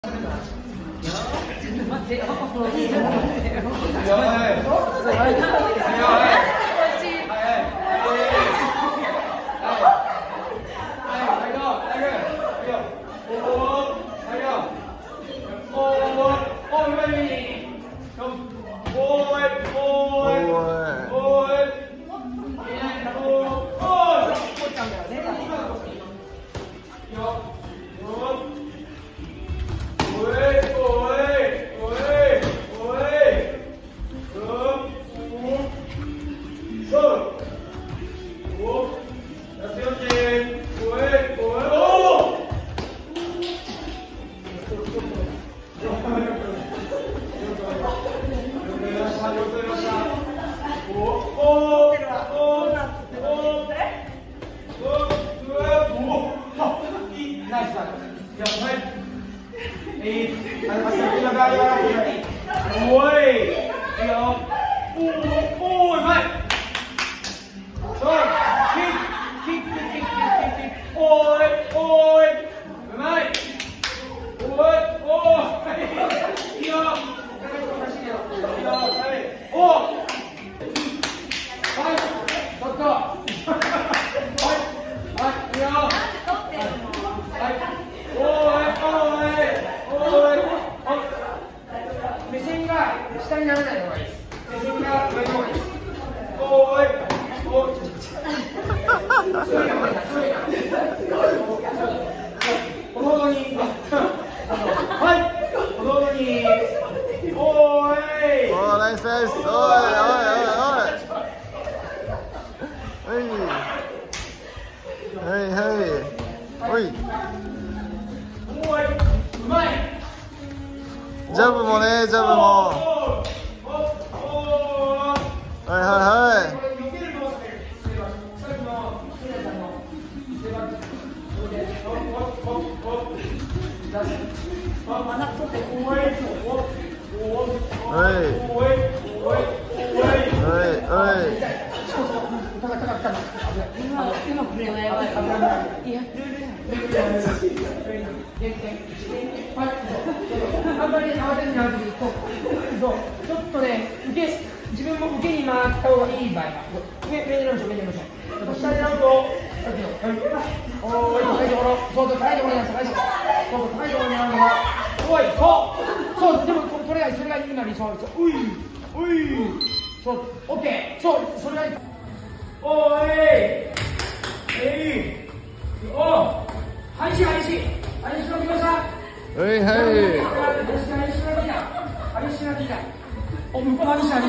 ジャブもね、ジャブも。はいはいはい。 あんまり慌てずに慌てずに、ちょっとね、自分も受けに回った方がいい場合は、上にやりましょう、上にやりましょう。下でやると、そう、高いところ、そうそう、高いところにやる、高いところ、そうそう、高いところにやるのが、おい、そう、でもそれが今理想です。うい、そう、オッケー、そう、それがいい。おい、配信の木下。 はいはい。 お、向こう何しない。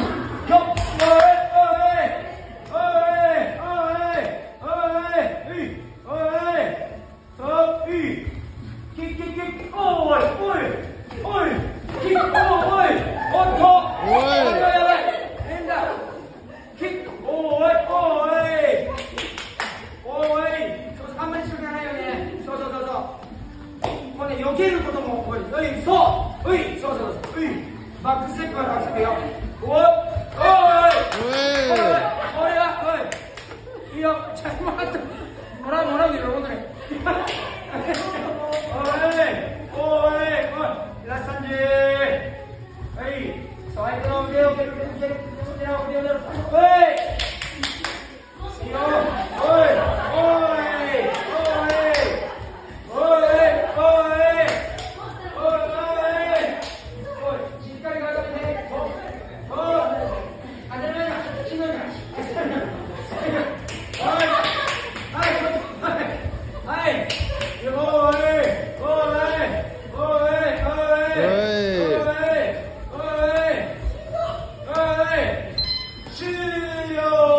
避けることも、バックステップはバックステップよ。いいよ、ちょっと待って。もらうで喜んでね。